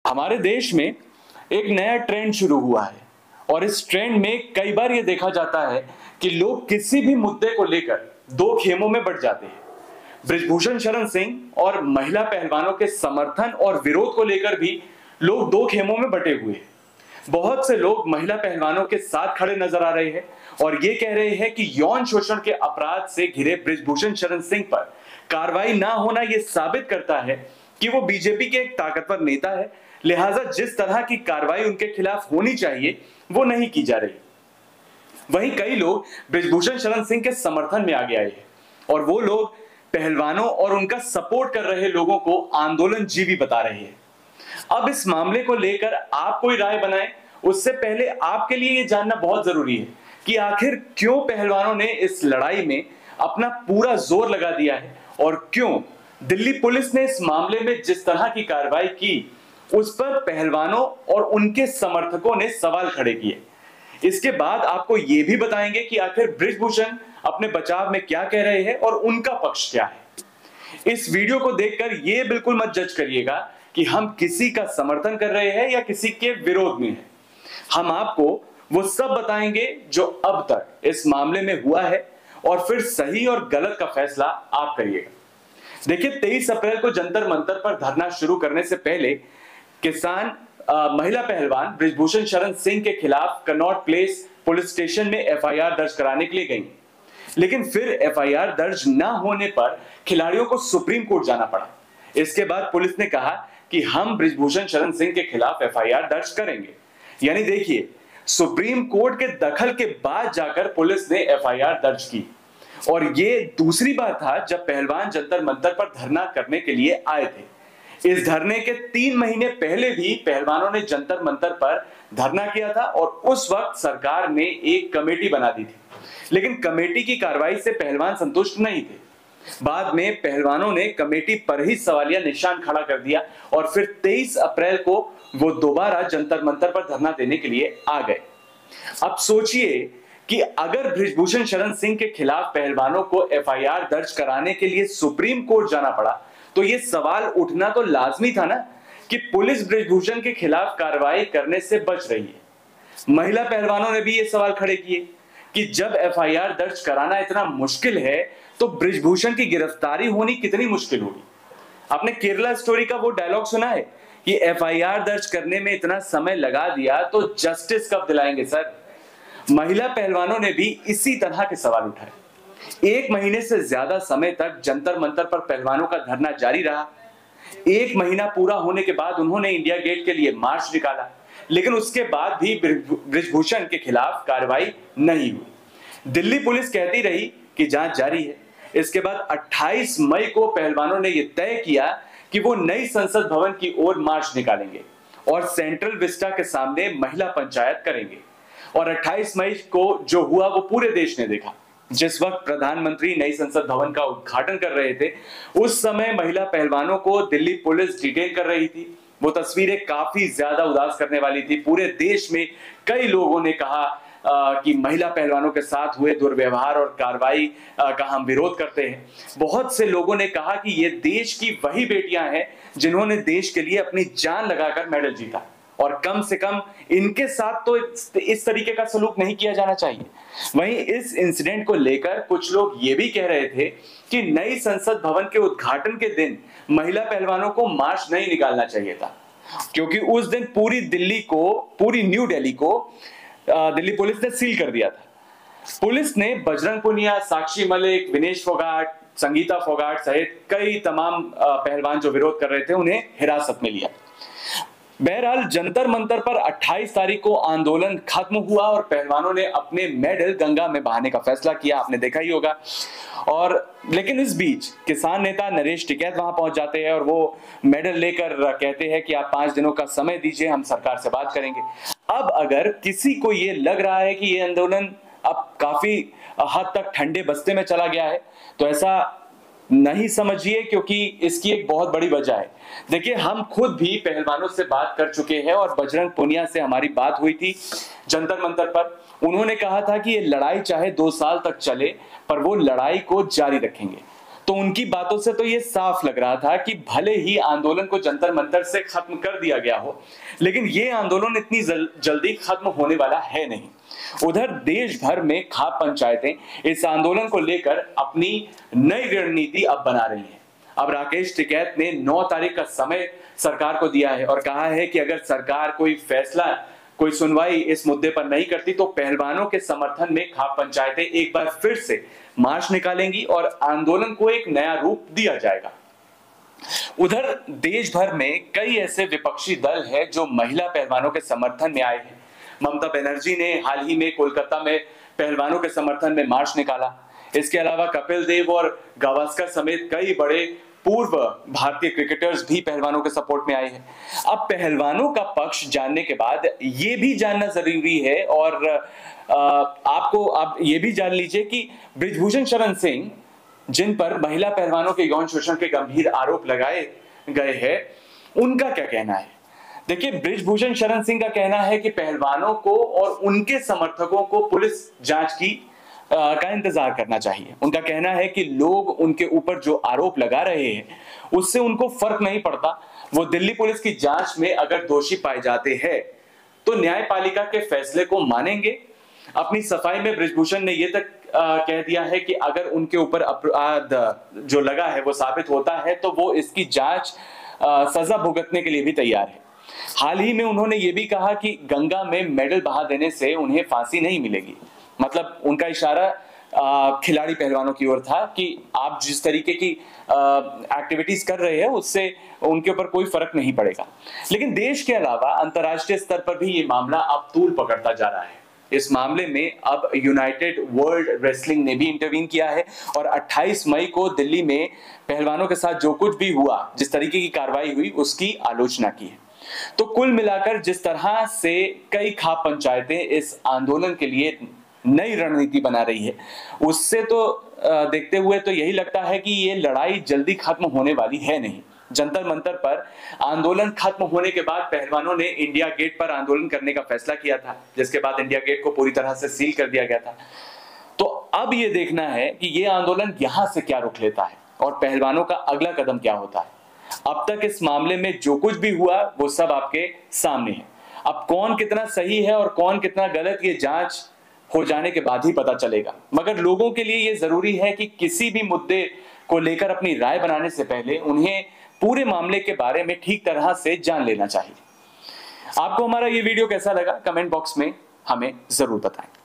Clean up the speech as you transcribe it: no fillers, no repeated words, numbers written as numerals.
हमारे देश में एक नया ट्रेंड शुरू हुआ है और इस ट्रेंड में कई बार ये देखा जाता है कि लोग किसी भी मुद्दे को लेकर दो खेमों में बंट जाते हैं। बृजभूषण शरण सिंह और महिला पहलवानों के समर्थन और विरोध को लेकर भी लोग दो खेमों में बटे हुए हैं। बहुत से लोग महिला पहलवानों के साथ खड़े नजर आ रहे हैं और ये कह रहे हैं कि यौन शोषण के अपराध से घिरे बृजभूषण शरण सिंह पर कार्रवाई ना होना यह साबित करता है कि वो बीजेपी के एक ताकतवर नेता है, लिहाजा जिस तरह की कार्रवाई उनके खिलाफ होनी चाहिए वो नहीं की जा रही। वहीं कई लोग बृजभूषण शरण सिंह के समर्थन में आगे आए हैं और वो लोग पहलवानों और उनका सपोर्ट कर रहे लोगों को आंदोलनजीवी बता रहे हैं। अब इस मामले को लेकर आप कोई राय बनाएं, उससे पहले आपके लिए ये जानना बहुत जरूरी है कि आखिर क्यों पहलवानों ने इस लड़ाई में अपना पूरा जोर लगा दिया है और क्यों दिल्ली पुलिस ने इस मामले में जिस तरह की कार्रवाई की उस पर पहलवानों और उनके समर्थकों ने सवाल खड़े किए। इसके बाद आपको यह भी बताएंगे कि आखिर बृजभूषण अपने बचाव में क्या कह रहे हैं और उनका पक्ष क्या है। इस वीडियो को देखकर यह बिल्कुल मत जज करिएगा कि हम किसी का समर्थन कर रहे हैं या किसी के विरोध में हैं। हम आपको वो सब बताएंगे जो अब तक इस मामले में हुआ है और फिर सही और गलत का फैसला आप करिएगा। देखिए, 23 अप्रैल को जंतर मंतर पर धरना शुरू करने से पहले किसान महिला पहलवान बृजभूषण शरण सिंह के खिलाफ कनॉट प्लेस पुलिस स्टेशन में एफआईआर दर्ज कराने के लिए गई, लेकिन फिर एफआईआर दर्ज न होने पर खिलाड़ियों को सुप्रीम कोर्ट जाना पड़ा। इसके बाद पुलिस ने कहा कि हम बृजभूषण शरण सिंह के खिलाफ एफआईआर दर्ज करेंगे। यानी देखिए, सुप्रीम कोर्ट के दखल के बाद जाकर पुलिस ने एफआईआर दर्ज की और ये दूसरी बार था जब पहलवान जंतर मंतर पर धरना करने के लिए आए थे। इस धरने के 3 महीने पहले भी पहलवानों ने जंतर मंतर पर धरना किया था और उस वक्त सरकार ने एक कमेटी बना दी थी, लेकिन कमेटी की कार्रवाई से पहलवान संतुष्ट नहीं थे। बाद में पहलवानों ने कमेटी पर ही सवालिया निशान खड़ा कर दिया और फिर 23 अप्रैल को वो दोबारा जंतर मंतर पर धरना देने के लिए आ गए। अब सोचिए कि अगर बृजभूषण शरण सिंह के खिलाफ पहलवानों को एफआईआर दर्ज कराने के लिए सुप्रीम कोर्ट जाना पड़ा तो यह सवाल उठना तो लाजमी था ना कि पुलिस बृजभूषण के खिलाफ कार्रवाई करने से बच रही है। महिला पहलवानों ने भी ये सवाल खड़े किए कि जब एफआईआर दर्ज कराना इतना मुश्किल है तो बृजभूषण की गिरफ्तारी होनी कितनी मुश्किल होगी। आपने केरला स्टोरी का वो डायलॉग सुना है कि एफआईआर दर्ज करने में इतना समय लगा दिया तो जस्टिस कब दिलाएंगे सर। महिला पहलवानों ने भी इसी तरह के सवाल उठाए। 1 महीने से ज्यादा समय तक जंतर मंतर पर पहलवानों का धरना जारी रहा। 1 महीना पूरा होने के बाद उन्होंने इंडिया गेट के लिए मार्च निकाला, लेकिन उसके बाद भी बृजभूषण के खिलाफ कार्रवाई नहीं हुई। दिल्ली पुलिस कहती रही कि जांच जारी है। इसके बाद 28 मई को पहलवानों ने यह तय किया कि वो नई संसद भवन की ओर मार्च निकालेंगे और सेंट्रल विस्टा के सामने महिला पंचायत करेंगे। और 28 मई को जो हुआ वो पूरे देश ने देखा। जिस वक्त प्रधानमंत्री नई संसद भवन का उद्घाटन कर रहे थे उस समय महिला पहलवानों को दिल्ली पुलिस डिटेन कर रही थी। वो तस्वीरें काफी ज्यादा उदास करने वाली थी। पूरे देश में कई लोगों ने कहा कि महिला पहलवानों के साथ हुए दुर्व्यवहार और कार्रवाई का हम विरोध करते हैं। बहुत से लोगों ने कहा कि ये देश की वही बेटियां हैं जिन्होंने देश के लिए अपनी जान लगाकर मेडल जीता और कम से कम इनके साथ तो इस तरीके का सलूक नहीं किया जाना चाहिए। वहीं इस इंसिडेंट को लेकर कुछ लोग ये भी कह रहे थे कि नई संसद भवन के उद्घाटन के दिन महिला पहलवानों को मार्च नहीं निकालना चाहिए था, क्योंकि उस दिन पूरी न्यू दिल्ली को दिल्ली पुलिस ने सील कर दिया था। पुलिस ने बजरंग पुनिया, साक्षी मलिक, विनेश फोगाट, संगीता फोगाट सहित कई तमाम पहलवान जो विरोध कर रहे थे उन्हें हिरासत में लिया। बहरहाल जंतर मंतर पर 28 तारीख को आंदोलन खत्म हुआ और पहलवानों ने अपने मेडल गंगा में बहाने का फैसला किया, आपने देखा ही होगा। और लेकिन इस बीच किसान नेता नरेश टिकैत वहां पहुंच जाते हैं और वो मेडल लेकर कहते हैं कि आप 5 दिनों का समय दीजिए, हम सरकार से बात करेंगे। अब अगर किसी को ये लग रहा है कि ये आंदोलन अब काफी हद तक ठंडे बस्ते में चला गया है तो ऐसा नहीं समझिए, क्योंकि इसकी एक बहुत बड़ी वजह है। देखिए, हम खुद भी पहलवानों से बात कर चुके हैं और बजरंग पुनिया से हमारी बात हुई थी जंतर मंतर पर। उन्होंने कहा था कि ये लड़ाई चाहे 2 साल तक चले पर वो लड़ाई को जारी रखेंगे। तो उनकी बातों से तो ये साफ लग रहा था कि भले ही आंदोलन को जंतर मंतर से खत्म कर दिया गया हो, लेकिन ये आंदोलन इतनी जल्दी खत्म होने वाला है नहीं। उधर देश भर में खाप पंचायतें इस आंदोलन को लेकर अपनी नई रणनीति अब बना रही हैं। अब राकेश टिकैत ने 9 तारीख का समय सरकार को दिया है और कहा है कि अगर सरकार कोई सुनवाई इस मुद्दे पर नहीं करती तो पहलवानों के समर्थन में खाप पंचायतें एक बार फिर से मार्च निकालेंगी और आंदोलन को एक नया रूप दिया जाएगा। उधर देश भर में कई ऐसे विपक्षी दल हैं जो महिला पहलवानों के समर्थन में आए हैं। ममता बनर्जी ने हाल ही में कोलकाता में पहलवानों के समर्थन में मार्च निकाला। इसके अलावा कपिल देव और गावस्कर समेत कई बड़े पूर्व भारतीय क्रिकेटर्स भी पहलवानों के सपोर्ट में आए हैं। अब पहलवानों का पक्ष जानने के बाद ये भी जानना जरूरी है और आप ये भी जान लीजिए कि बृजभूषण शरण सिंह, जिन पर महिला पहलवानों के यौन शोषण के गंभीर आरोप लगाए गए हैं, उनका क्या कहना है। देखिए, बृजभूषण शरण सिंह का कहना है कि पहलवानों को और उनके समर्थकों को पुलिस जांच का इंतजार करना चाहिए। उनका कहना है कि लोग उनके ऊपर जो आरोप लगा रहे हैं उससे उनको फर्क नहीं पड़ता। वो दिल्ली पुलिस की जांच में अगर दोषी पाए जाते हैं तो न्यायपालिका के फैसले को मानेंगे। अपनी सफाई में बृजभूषण ने यह तक कह दिया है कि अगर उनके ऊपर अपराध जो लगा है वो साबित होता है तो वो इसकी जांच सजा भुगतने के लिए भी तैयार है। हाल ही में उन्होंने ये भी कहा कि गंगा में मेडल बहा देने से उन्हें फांसी नहीं मिलेगी। मतलब उनका इशारा खिलाड़ी पहलवानों की ओर था कि आप जिस तरीके की एक्टिविटीज कर रहे हैं उससे उनके ऊपर कोई फर्क नहीं पड़ेगा। लेकिन देश के अलावा अंतर्राष्ट्रीय स्तर पर भी ये मामला अब तूल पकड़ता जा रहा है। इस मामले में अब यूनाइटेड वर्ल्ड रेसलिंग ने भी इंटरवीन किया है और 28 मई को दिल्ली में पहलवानों के साथ जो कुछ भी हुआ, जिस तरीके की कार्रवाई हुई, उसकी आलोचना की है। तो कुल मिलाकर जिस तरह से कई खाप पंचायतें इस आंदोलन के लिए नई रणनीति बना रही है, उससे तो देखते हुए तो यही लगता है कि ये लड़ाई जल्दी खत्म होने वाली है नहीं। जंतर मंतर पर आंदोलन खत्म होने के बाद पहलवानों ने इंडिया गेट पर आंदोलन करने का फैसला किया था, जिसके बाद इंडिया गेट को पूरी तरह से सील कर दिया गया था। तो अब ये देखना है कि ये आंदोलन यहां से क्या रुख लेता है और पहलवानों का अगला कदम क्या होता है। अब तक इस मामले में जो कुछ भी हुआ वो सब आपके सामने है। अब कौन कितना सही है और कौन कितना गलत, ये जांच हो जाने के बाद ही पता चलेगा। मगर लोगों के लिए ये जरूरी है कि किसी भी मुद्दे को लेकर अपनी राय बनाने से पहले उन्हें पूरे मामले के बारे में ठीक तरह से जान लेना चाहिए। आपको हमारा ये वीडियो कैसा लगा, कमेंट बॉक्स में हमें जरूर बताएं।